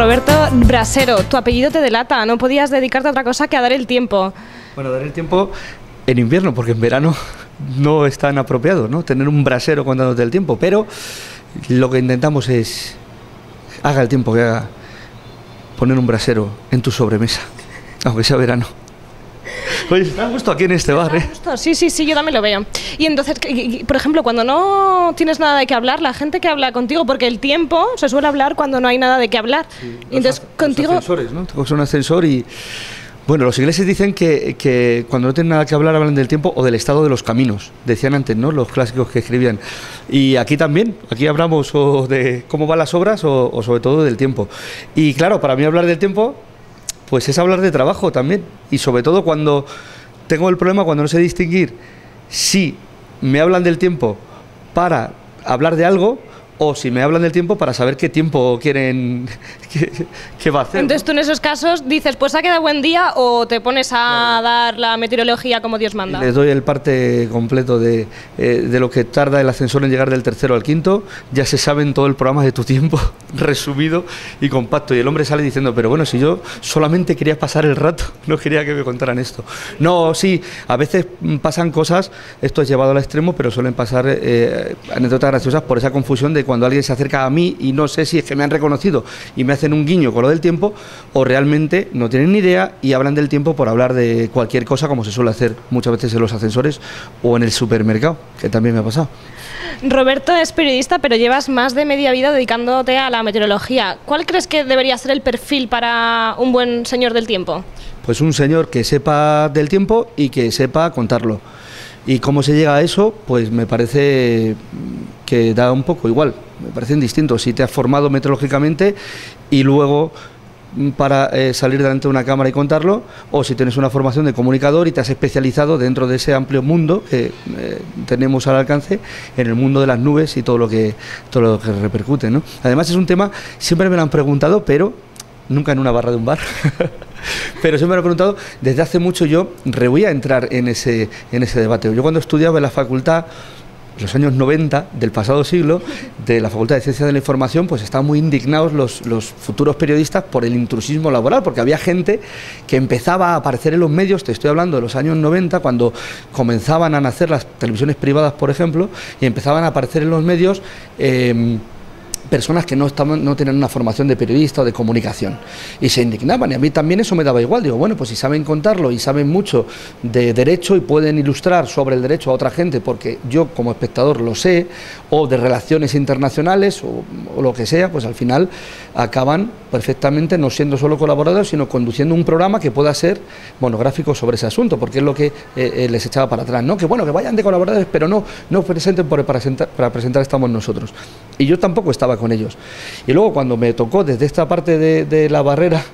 Roberto Brasero, tu apellido te delata, no podías dedicarte a otra cosa que a dar el tiempo. Bueno, dar el tiempo en invierno, porque en verano no es tan apropiado, ¿no? Tener un brasero contándote el tiempo, pero lo que intentamos es, haga el tiempo que haga, poner un brasero en tu sobremesa, aunque sea verano. Oye, está a gusto aquí en este bar, ¿eh? Sí, yo también lo veo. Y entonces, por ejemplo, cuando no tienes nada de qué hablar, la gente que habla contigo, porque el tiempo se suele hablar cuando no hay nada de qué hablar. Sí, y entonces contigo... Los ascensores, ¿no? Te coges un ascensor y... Bueno, los ingleses dicen que cuando no tienen nada que hablar hablan del tiempo o del estado de los caminos. Decían antes, ¿no? Los clásicos que escribían. Y aquí también, aquí hablamos o de cómo van las obras o sobre todo del tiempo. Y claro, para mí hablar del tiempo... pues es hablar de trabajo también, y sobre todo cuando tengo el problema, cuando no sé distinguir si me hablan del tiempo para hablar de algo o si me hablan del tiempo para saber qué tiempo quieren, qué va a hacer. Entonces tú en esos casos dices, pues ha quedado buen día, o te pones a dar la meteorología como Dios manda. Les doy el parte completo de lo que tarda el ascensor en llegar del tercero al quinto, ya se sabe en todo el programa de tu tiempo, resumido y compacto, y el hombre sale diciendo, pero bueno, si yo solamente quería pasar el rato, no quería que me contaran esto. No, sí, a veces pasan cosas, esto es llevado al extremo, pero suelen pasar anécdotas graciosas por esa confusión de cuando alguien se acerca a mí y no sé si es que me han reconocido y me hacen un guiño con lo del tiempo, o realmente no tienen ni idea y hablan del tiempo por hablar de cualquier cosa, como se suele hacer muchas veces en los ascensores o en el supermercado, que también me ha pasado. Roberto es periodista, pero llevas más de media vida dedicándote a la meteorología. ¿Cuál crees que debería ser el perfil para un buen señor del tiempo? Pues un señor que sepa del tiempo y que sepa contarlo. ¿Y cómo se llega a eso? Pues me parece que da un poco igual, me parecen distintos. Si te has formado meteorológicamente y luego para salir delante de una cámara y contarlo, o si tienes una formación de comunicador y te has especializado dentro de ese amplio mundo que tenemos al alcance, en el mundo de las nubes y todo lo que repercute, ¿no? Además es un tema, siempre me lo han preguntado, pero nunca en una barra de un bar. Pero siempre me lo he preguntado, desde hace mucho yo rehuía entrar en ese debate. Yo cuando estudiaba en la facultad, en los años 90 del pasado siglo, de la Facultad de Ciencias de la Información, pues estaban muy indignados los futuros periodistas por el intrusismo laboral, porque había gente que empezaba a aparecer en los medios, te estoy hablando de los años 90, cuando comenzaban a nacer las televisiones privadas, por ejemplo, y empezaban a aparecer en los medios personas que no tenían una formación de periodista o de comunicación, y se indignaban, y a mí también eso me daba igual. Digo, bueno, pues si saben contarlo y saben mucho de derecho y pueden ilustrar sobre el derecho a otra gente, porque yo como espectador lo sé, o de relaciones internacionales o lo que sea, pues al final acaban perfectamente no siendo solo colaboradores, sino conduciendo un programa que pueda ser monográfico sobre ese asunto, porque es lo que les echaba para atrás, ¿no? Que bueno, que vayan de colaboradores, pero no presenten para presentar estamos nosotros. Y yo tampoco estaba con ellos. Y luego cuando me tocó desde esta parte de la barrera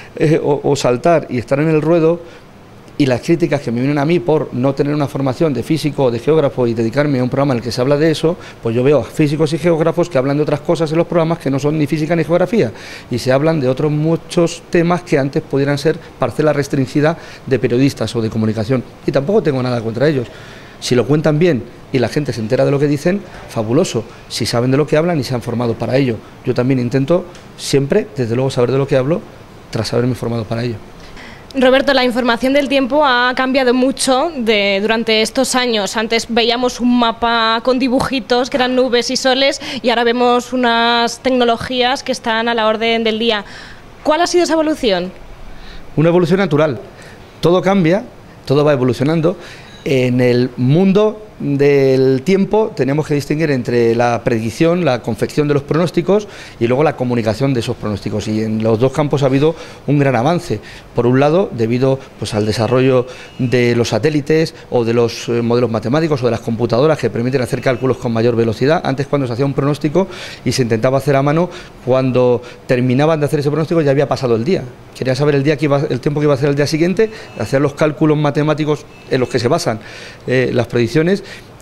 o saltar y estar en el ruedo, y las críticas que me vienen a mí por no tener una formación de físico o de geógrafo y dedicarme a un programa en el que se habla de eso, pues yo veo a físicos y geógrafos que hablan de otras cosas en los programas que no son ni física ni geografía, y se hablan de otros muchos temas que antes pudieran ser parcela restringida de periodistas o de comunicación, y tampoco tengo nada contra ellos. Si lo cuentan bien y la gente se entera de lo que dicen, fabuloso. Si saben de lo que hablan y se han formado para ello. Yo también intento siempre, desde luego, saber de lo que hablo tras haberme formado para ello. Roberto, la información del tiempo ha cambiado mucho durante estos años. Antes veíamos un mapa con dibujitos que eran nubes y soles, y ahora vemos unas tecnologías que están a la orden del día. ¿Cuál ha sido esa evolución? Una evolución natural. Todo cambia, todo va evolucionando. En el mundo del tiempo tenemos que distinguir entre la predicción, la confección de los pronósticos y luego la comunicación de esos pronósticos, y en los dos campos ha habido un gran avance. Por un lado, debido pues al desarrollo de los satélites o de los modelos matemáticos o de las computadoras que permiten hacer cálculos con mayor velocidad. Antes, cuando se hacía un pronóstico y se intentaba hacer a mano, cuando terminaban de hacer ese pronóstico ya había pasado el día. Querían saber el tiempo que iba a hacer el día siguiente, hacer los cálculos matemáticos en los que se basan las predicciones,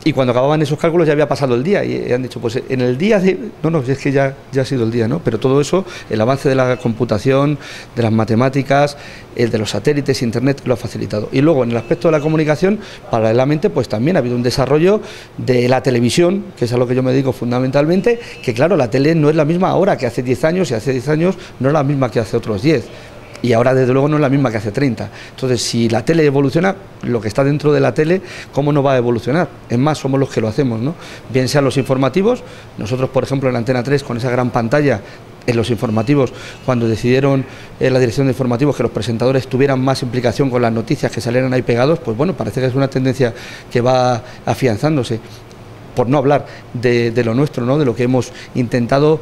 Y cuando acababan esos cálculos ya había pasado el día y han dicho, pues en el día de... No, es que ya ha sido el día, ¿no? Pero todo eso, el avance de la computación, de las matemáticas, el de los satélites, Internet, lo ha facilitado. Y luego, en el aspecto de la comunicación, paralelamente, pues también ha habido un desarrollo de la televisión, que es a lo que yo me dedico fundamentalmente, que claro, la tele no es la misma ahora que hace 10 años, y hace 10 años no es la misma que hace otros 10. Y ahora, desde luego, no es la misma que hace 30. Entonces, si la tele evoluciona, lo que está dentro de la tele, ¿cómo no va a evolucionar? Es más, somos los que lo hacemos, ¿no? Bien sean los informativos, nosotros, por ejemplo, en Antena 3, con esa gran pantalla, en los informativos, cuando decidieron la dirección de informativos que los presentadores tuvieran más implicación con las noticias, que salieran ahí pegados, pues bueno, parece que es una tendencia que va afianzándose. Por no hablar de lo nuestro, ¿no? De lo que hemos intentado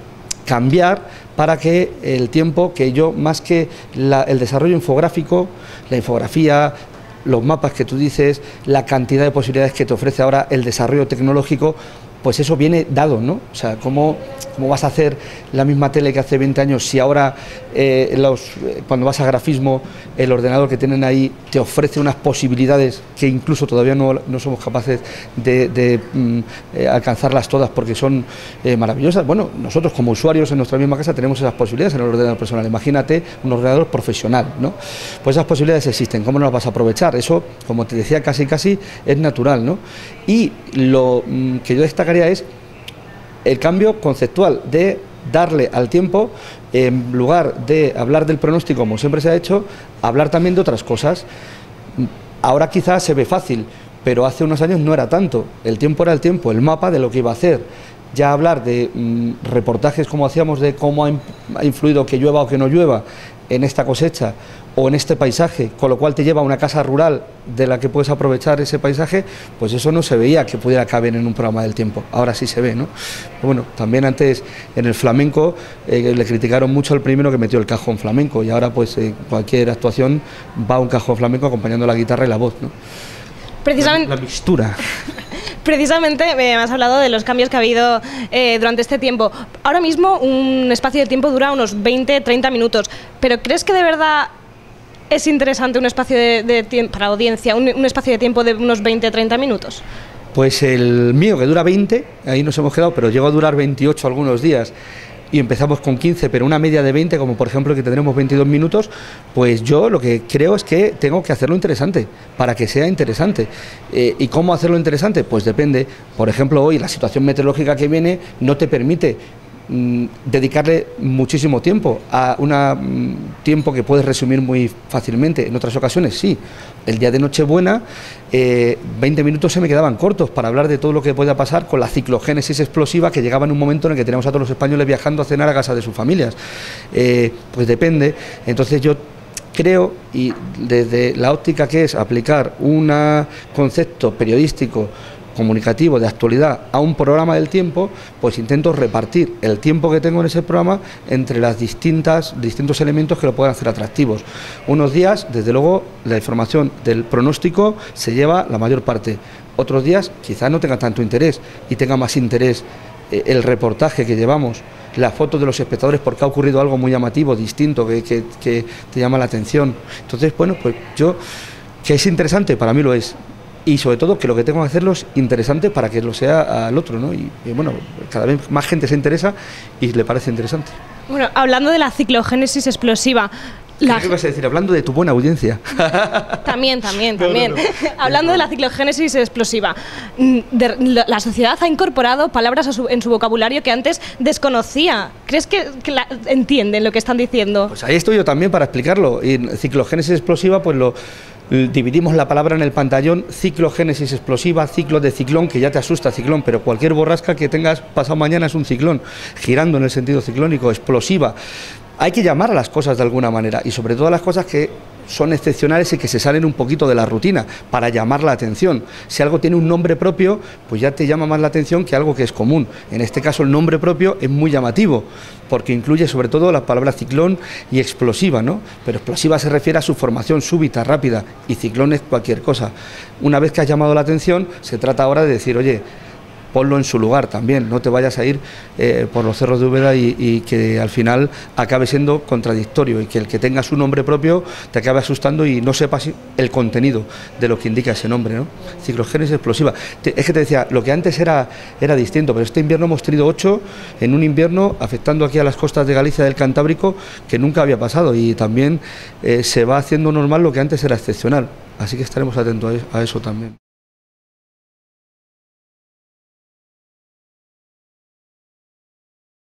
cambiar para que el tiempo, que yo, más que el desarrollo infográfico, la infografía, los mapas que tú dices, la cantidad de posibilidades que te ofrece ahora el desarrollo tecnológico, pues eso viene dado, ¿no? O sea, ¿cómo vas a hacer la misma tele que hace 20 años si ahora cuando vas a grafismo, el ordenador que tienen ahí te ofrece unas posibilidades que incluso todavía no somos capaces de alcanzarlas todas porque son maravillosas? Bueno, nosotros como usuarios en nuestra misma casa tenemos esas posibilidades en el ordenador personal. Imagínate un ordenador profesional, ¿no? Pues esas posibilidades existen. ¿Cómo no las vas a aprovechar? Eso, como te decía, casi es natural, ¿no? Y lo que yo destacaría es el cambio conceptual de darle al tiempo, en lugar de hablar del pronóstico como siempre se ha hecho, hablar también de otras cosas. Ahora quizás se ve fácil, pero hace unos años no era tanto. El tiempo era el tiempo, el mapa de lo que iba a hacer. Ya hablar de reportajes como hacíamos de cómo ha influido que llueva o que no llueva en esta cosecha o en este paisaje, con lo cual te lleva a una casa rural de la que puedes aprovechar ese paisaje, pues eso no se veía que pudiera caber en un programa del tiempo. Ahora sí se ve, ¿no? Bueno, también antes en el flamenco le criticaron mucho al primero que metió el cajón flamenco, y ahora pues cualquier actuación va un cajón flamenco acompañando la guitarra y la voz, ¿no? Precisamente... La mixtura. Precisamente me has hablado de los cambios que ha habido durante este tiempo. Ahora mismo un espacio de tiempo dura unos 20-30 minutos, pero ¿crees que de verdad es interesante un espacio de tiempo para la audiencia, un espacio de tiempo de unos 20-30 minutos? Pues el mío, que dura 20, ahí nos hemos quedado, pero llegó a durar 28 algunos días. Y empezamos con 15, pero una media de 20, como por ejemplo que tendremos 22 minutos, pues yo lo que creo es que tengo que hacerlo interesante, para que sea interesante. ¿Y cómo hacerlo interesante? Pues depende. Por ejemplo, hoy la situación meteorológica que viene no te permite dedicarle muchísimo tiempo a un tiempo que puedes resumir muy fácilmente. En otras ocasiones sí. El día de Nochebuena 20 minutos se me quedaban cortos para hablar de todo lo que pueda pasar con la ciclogénesis explosiva que llegaba en un momento en el que teníamos a todos los españoles viajando a cenar a casa de sus familias. Pues depende. Entonces yo creo, y desde la óptica que es aplicar un concepto periodístico comunicativo de actualidad a un programa del tiempo, pues intento repartir el tiempo que tengo en ese programa entre las distintos elementos que lo puedan hacer atractivos. Unos días, desde luego, la información del pronóstico se lleva la mayor parte. Otros días quizás no tenga tanto interés y tenga más interés el reportaje que llevamos, las fotos de los espectadores porque ha ocurrido algo muy llamativo, distinto, que te llama la atención. Entonces, bueno, pues yo, que es interesante, para mí lo es. Y sobre todo que lo que tengo que hacerlo es interesante para que lo sea al otro, ¿no? Y bueno, cada vez más gente se interesa y le parece interesante. Bueno, hablando de la ciclogénesis explosiva... ¿Qué vas a decir? Hablando de tu buena audiencia. También. No. Hablando de la ciclogénesis explosiva, la sociedad ha incorporado palabras en su vocabulario que antes desconocía. ¿Crees que entienden lo que están diciendo? Pues ahí estoy yo también para explicarlo. Y ciclogénesis explosiva, pues dividimos la palabra en el pantallón: ciclogénesis explosiva, ciclo de ciclón, que ya te asusta ciclón, pero cualquier borrasca que tengas pasado mañana es un ciclón, girando en el sentido ciclónico. Explosiva. Hay que llamar a las cosas de alguna manera, y sobre todo a las cosas que son excepcionales y que se salen un poquito de la rutina, para llamar la atención. Si algo tiene un nombre propio, pues ya te llama más la atención que algo que es común. En este caso el nombre propio es muy llamativo, porque incluye sobre todo las palabras ciclón y explosiva, ¿no? Pero explosiva se refiere a su formación súbita, rápida, y ciclón es cualquier cosa. Una vez que has llamado la atención, se trata ahora de decir, oye, ponlo en su lugar también, no te vayas a ir por los cerros de Úbeda y que al final acabe siendo contradictorio y que el que tenga su nombre propio te acabe asustando y no sepas el contenido de lo que indica ese nombre, ¿no? Ciclogénesis explosiva. Es que te decía, lo que antes era distinto, pero este invierno hemos tenido 8 en un invierno afectando aquí a las costas de Galicia, del Cantábrico, que nunca había pasado, y también se va haciendo normal lo que antes era excepcional, así que estaremos atentos a eso también.